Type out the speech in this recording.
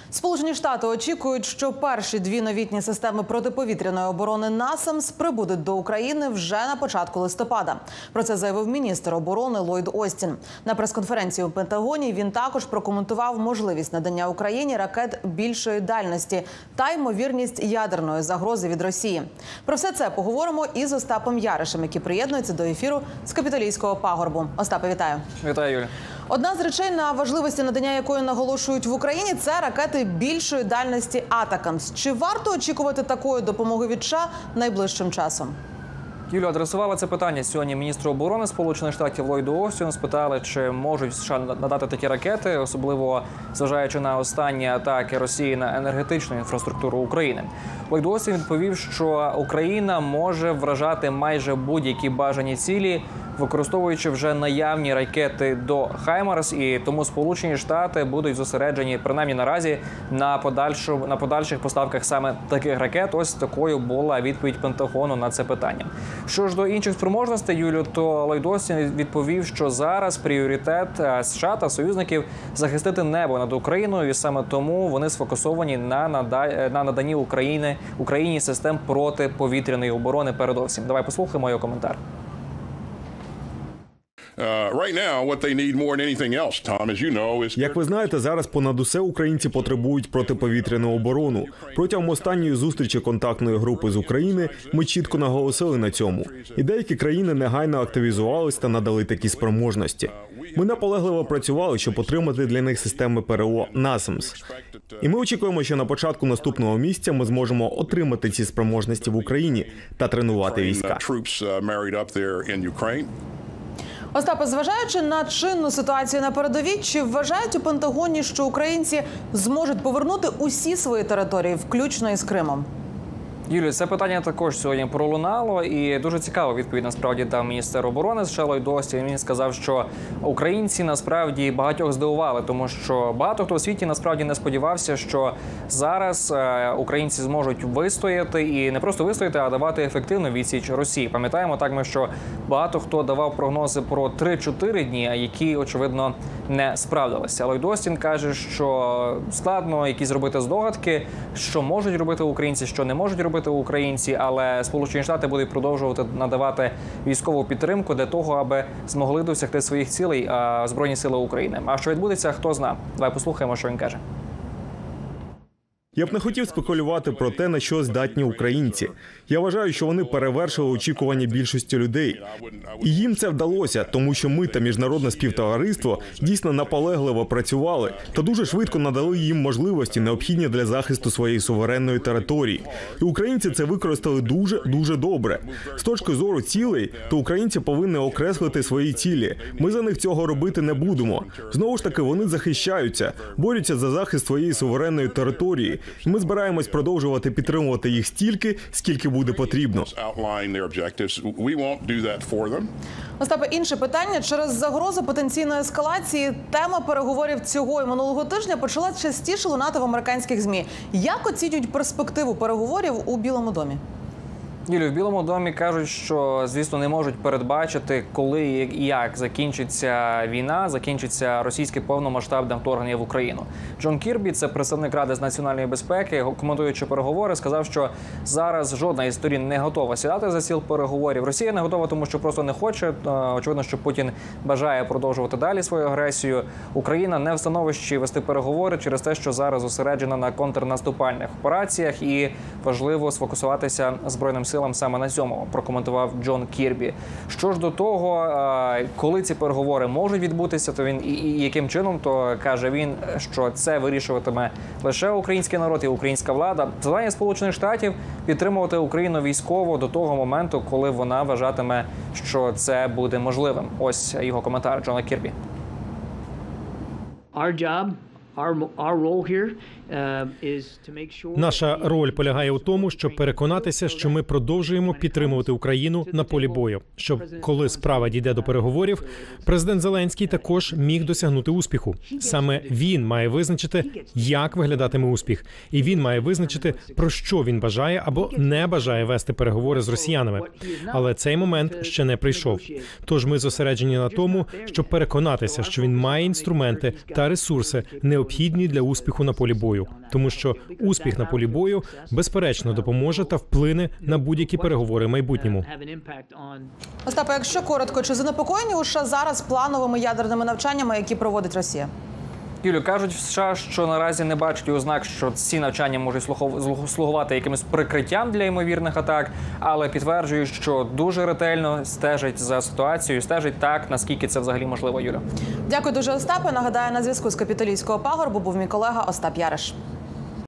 Сполучені Штати очікують, що перші дві новітні системи протиповітряної оборони «Насамс» прибудуть до України вже на початку листопада. Про це заявив міністр оборони Ллойд Остін. На прес-конференції у Пентагоні він також прокоментував можливість надання Україні ракет більшої дальності та ймовірність ядерної загрози від Росії. Про все це поговоримо із Остапом Яришем, який приєднується до ефіру з Капітолійського пагорбу. Остапе, вітаю. Вітаю, Юля. Одна з речей, на важливості надання якої наголошують в Україні, це ракети більшої дальності «Атакамс». Чи варто очікувати такої допомоги від США найближчим часом? Юлю, адресувала це питання сьогодні міністру оборони Сполучених Штатів Ллойду Остіну. Спитали, чи можуть США надати такі ракети, особливо зважаючи на останні атаки Росії на енергетичну інфраструктуру України. Ллойд Остін відповів, що Україна може вражати майже будь-які бажані цілі, використовуючи вже наявні ракети до «Хаймарс», і тому Сполучені Штати будуть зосереджені, принаймні наразі, на подальших поставках саме таких ракет. Ось такою була відповідь Пентагону на це питання. Що ж до інших спроможностей, Юлю, то Ллойд Остін відповів, що зараз пріоритет США та союзників захистити небо над Україною, і саме тому вони сфокусовані на наданні Україні систем протиповітряної оборони передовсім. Давай послухаємо його коментар. Як ви знаєте, зараз понад усе українці потребують протиповітряну оборону. Протягом останньої зустрічі контактної групи з України ми чітко наголосили на цьому. І деякі країни негайно активізувались та надали такі спроможності. Ми наполегливо працювали, щоб отримати для них системи ПРО «Насамс». І ми очікуємо, що на початку наступного місяця ми зможемо отримати ці спроможності в Україні та тренувати війська. Остапе, зважаючи на чинну ситуацію на передовій, чи вважають у Пентагоні, що українці зможуть повернути усі свої території, включно із Кримом? Юлію, це питання також сьогодні пролунало, і дуже цікава відповідь насправді дав міністр оборони США Ллойд Остін. Він сказав, що українці насправді багатьох здивували, тому що багато хто у світі насправді не сподівався, що зараз українці зможуть вистояти, і не просто вистояти, а давати ефективну відсіч Росії. Пам'ятаємо так, що багато хто давав прогнози про 3-4 дні, які, очевидно, не справдилися. Ллойд Остін каже, що складно якісь зробити здогадки, що можуть робити українці, що не можуть робити українці, але Сполучені Штати будуть продовжувати надавати військову підтримку для того, аби змогли досягти своїх цілей Збройні сили України. А що відбудеться, хто знає. Давай послухаємо, що він каже. Я б не хотів спекулювати про те, на що здатні українці. Я вважаю, що вони перевершили очікування більшості людей. І їм це вдалося, тому що ми та міжнародне співтовариство дійсно наполегливо працювали та дуже швидко надали їм можливості, необхідні для захисту своєї суверенної території. І українці це використали дуже добре. З точки зору цілей, то українці повинні окреслити свої цілі. Ми за них цього робити не будемо. Знову ж таки, вони захищаються, борються за захист своєї суверенної території. І ми збираємось продовжувати підтримувати їх стільки, скільки буде потрібно. Остапе, інше питання. Через загрозу потенційної ескалації тема переговорів цього і минулого тижня почала частіше лунати в американських ЗМІ. Як оцінюють перспективу переговорів у Білому домі? Юлію, в Білому домі кажуть, що, звісно, не можуть передбачити, коли і як закінчиться війна, закінчиться російське повномасштабне вторгнення в Україну. Джон Кірбі, це представник Ради з національної безпеки, коментуючи переговори, сказав, що зараз жодна із сторін не готова сідати за стіл переговорів. Росія не готова, тому що просто не хоче. Очевидно, що Путін бажає продовжувати далі свою агресію. Україна не в становищі вести переговори через те, що зараз зосереджена на контрнаступальних операціях, і важливо сфокусуватися Збройним силам саме на цьому, прокоментував Джон Кірбі. Що ж до того, коли ці переговори можуть відбутися, то він і яким чином, то каже він, що це вирішуватиме лише український народ і українська влада. Завдання Сполучених Штатів підтримувати Україну військово до того моменту, коли вона вважатиме, що це буде можливим. Ось його коментар Джона Кірбі. Наша роль полягає у тому, щоб переконатися, що ми продовжуємо підтримувати Україну на полі бою, щоб, коли справа дійде до переговорів, президент Зеленський також міг досягнути успіху. Саме він має визначити, як виглядатиме успіх, і він має визначити, про що він бажає або не бажає вести переговори з росіянами. Але цей момент ще не прийшов. Тож ми зосереджені на тому, щоб переконатися, що він має інструменти та ресурси, необхідні необхідні для успіху на полі бою, тому що успіх на полі бою безперечно допоможе та вплине на будь-які переговори в майбутньому. Остапе, якщо коротко, чи занепокоєні у США зараз плановими ядерними навчаннями, які проводить Росія? Юлю, кажуть в США, що наразі не бачать ознак, що ці навчання можуть слугувати якимось прикриттям для ймовірних атак, але підтверджують, що дуже ретельно стежать за ситуацією, стежать так, наскільки це взагалі можливо, Юля. Дякую дуже, Остапе. Нагадаю, на зв'язку з Капітолійського пагорбу був мій колега Остап Яриш.